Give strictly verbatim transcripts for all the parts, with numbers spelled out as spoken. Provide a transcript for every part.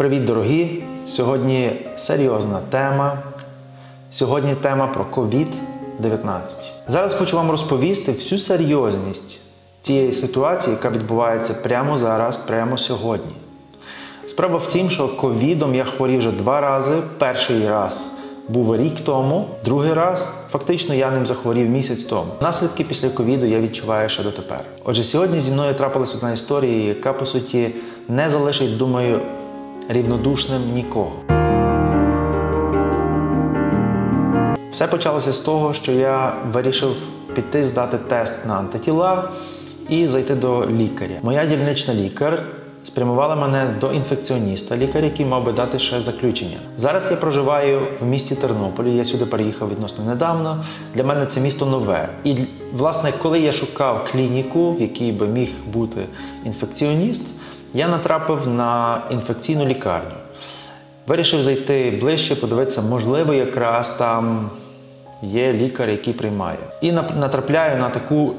Привіт, дорогі! Сьогодні серйозна тема. Сьогодні тема про ковід дев'ятнадцять. Зараз хочу вам розповісти всю серйозність цієї ситуації, яка відбувається прямо зараз, прямо сьогодні. Справа в тім, що ковідом я хворів вже два рази. Перший раз був рік тому, другий раз фактично я ним захворів місяць тому. Наслідки після ковіду я відчуваю ще дотепер. Отже, сьогодні зі мною трапилась одна історія, яка, по суті, не залишить, думаю, рівнодушним нікого. Все почалося з того, що я вирішив піти здати тест на антитіла і зайти до лікаря. Моя дільнична лікар спрямувала мене до інфекціоніста, лікар, який мав би дати ще заключення. Зараз я проживаю в місті Тернополі, я сюди переїхав відносно недавно. Для мене це місто нове. І, власне, коли я шукав клініку, в якій би міг бути інфекціоніст, я натрапив на інфекційну лікарню. Вирішив зайти ближче, подивитися, можливо, якраз там є лікар, який приймає. І натрапляю на таку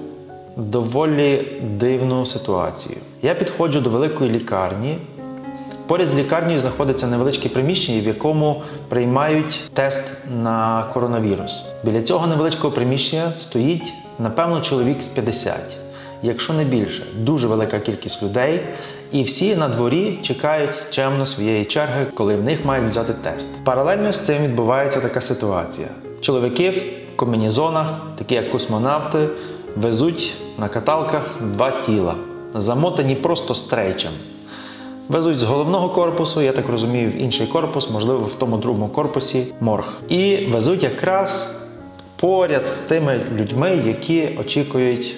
доволі дивну ситуацію. Я підходжу до великої лікарні. Поряд з лікарнею знаходиться невеличке приміщення, в якому приймають тест на коронавірус. Біля цього невеличкого приміщення стоїть, напевно, чоловік з п'ятдесят. Якщо не більше. Дуже велика кількість людей. І всі на дворі чекають чемно своєї черги, коли в них мають взяти тест. Паралельно з цим відбувається така ситуація. Чоловіки в комбінезонах, такі як космонавти, везуть на каталках два тіла, замотані просто стрейчем. Везуть з головного корпусу, я так розумію, в інший корпус, можливо, в тому другому корпусі морг. І везуть якраз поряд з тими людьми, які очікують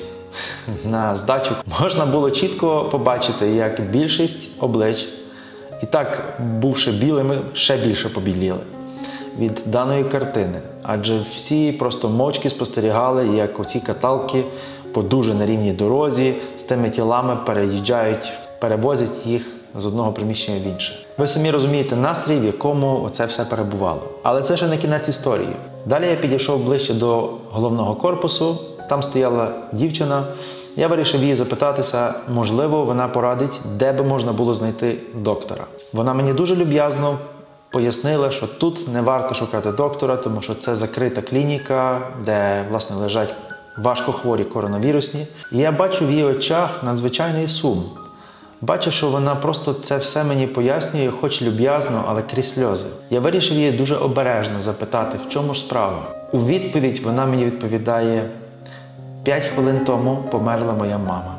на здачу. Можна було чітко побачити, як більшість облич, і так, бувши білими, ще більше побіліли від даної картини. Адже всі просто мовчки спостерігали, як оці каталки по дуже нерівній дорозі з тими тілами переїжджають, перевозять їх з одного приміщення в інше. Ви самі розумієте настрій, в якому оце все перебувало. Але це ще не кінець історії. Далі я підійшов ближче до головного корпусу. Там стояла дівчина. Я вирішив її запитатися, можливо, вона порадить, де би можна було знайти доктора. Вона мені дуже люб'язно пояснила, що тут не варто шукати доктора, тому що це закрита клініка, де, власне, лежать важкохворі коронавірусні. І я бачу в її очах надзвичайний сум. Бачу, що вона просто це все мені пояснює, хоч люб'язно, але крізь сльози. Я вирішив її дуже обережно запитати, в чому ж справа. У відповідь вона мені відповідає: п'ять хвилин тому померла моя мама.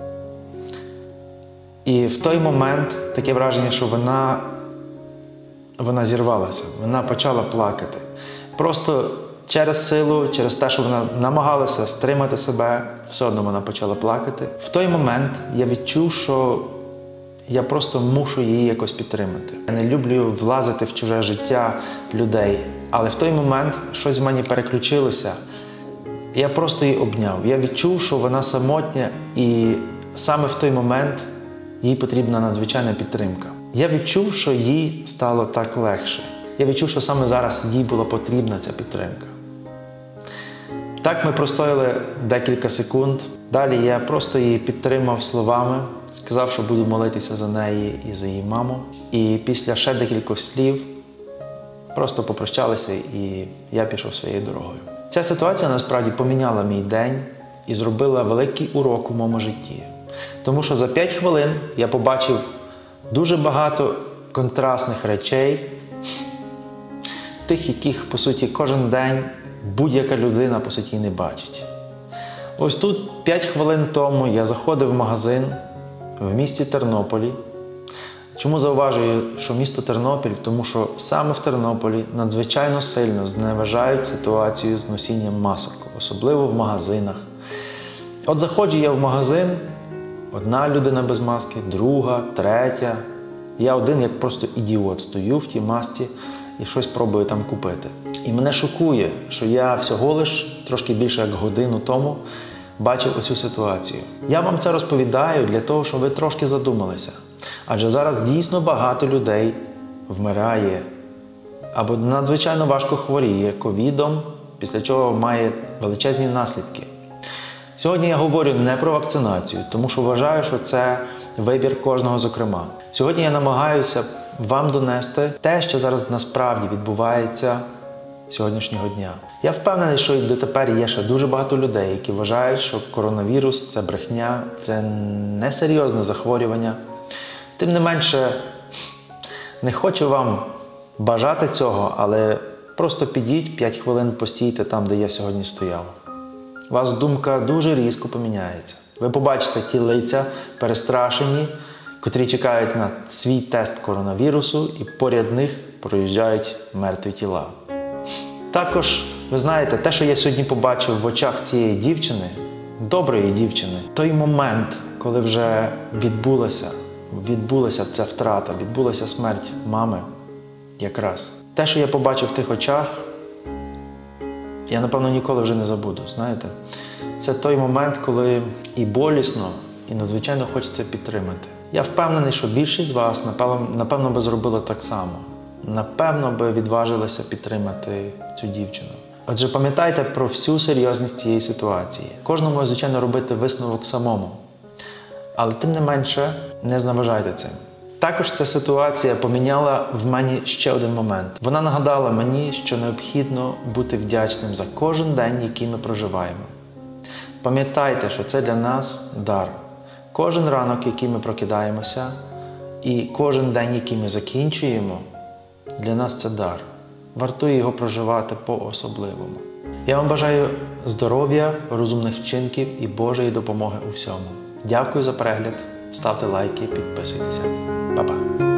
І в той момент таке враження, що вона, вона зірвалася, вона почала плакати. Просто через силу, через те, що вона намагалася стримати себе, все одно вона почала плакати. В той момент я відчув, що я просто мушу її якось підтримати. Я не люблю влазити в чуже життя людей, але в той момент щось в мені переключилося. Я просто її обняв. Я відчув, що вона самотня, і саме в той момент їй потрібна надзвичайна підтримка. Я відчув, що їй стало так легше. Я відчув, що саме зараз їй була потрібна ця підтримка. Так ми простояли декілька секунд. Далі я просто її підтримав словами, сказав, що буду молитися за неї і за її маму. І після ще декількох слів просто попрощалися, і я пішов своєю дорогою. Ця ситуація насправді поміняла мій день і зробила великий урок у моєму житті. Тому що за п'ять хвилин я побачив дуже багато контрастних речей, тих, яких, по суті, кожен день будь-яка людина, по суті, не бачить. Ось тут п'ять хвилин тому я заходив в магазин в місті Тернополі. Чому зауважую, що місто Тернопіль? Тому що саме в Тернополі надзвичайно сильно зневажають ситуацію з носінням масок, особливо в магазинах. От заходжу я в магазин, одна людина без маски, друга, третя. Я один, як просто ідіот, стою в тій масці і щось пробую там купити. І мене шокує, що я всього лиш трошки більше як годину тому бачив оцю ситуацію. Я вам це розповідаю для того, щоб ви трошки задумалися. Адже зараз дійсно багато людей вмирає або надзвичайно важко хворіє ковідом, після чого має величезні наслідки. Сьогодні я говорю не про вакцинацію, тому що вважаю, що це вибір кожного зокрема. Сьогодні я намагаюся вам донести те, що зараз насправді відбувається сьогоднішнього дня. Я впевнений, що і дотепер є ще дуже багато людей, які вважають, що коронавірус – це брехня, це несерйозне захворювання. Тим не менше, не хочу вам бажати цього, але просто підіть, п'ять хвилин постійте там, де я сьогодні стояв. У вас думка дуже різко поміняється. Ви побачите ті лиця перестрашені, котрі чекають на свій тест коронавірусу, і поряд них проїжджають мертві тіла. Також, ви знаєте, те, що я сьогодні побачив в очах цієї дівчини, доброї дівчини, той момент, коли вже відбулася, відбулася ця втрата, відбулася смерть мами, якраз. Те, що я побачив в тих очах, я, напевно, ніколи вже не забуду, знаєте. Це той момент, коли і болісно, і надзвичайно хочеться підтримати. Я впевнений, що більшість з вас, напевно, напевно би зробили так само. Напевно би відважилися підтримати цю дівчину. Отже, пам'ятайте про всю серйозність цієї ситуації. Кожному, звичайно, робити висновок самому. Але тим не менше, не зневажайте цим. Також ця ситуація поміняла в мені ще один момент. Вона нагадала мені, що необхідно бути вдячним за кожен день, який ми проживаємо. Пам'ятайте, що це для нас дар. Кожен ранок, який ми прокидаємося, і кожен день, який ми закінчуємо, для нас це дар. Вартує його проживати по-особливому. Я вам бажаю здоров'я, розумних вчинків і Божої допомоги у всьому. Дякую за перегляд, ставте лайки, підписуйтеся. Па-па!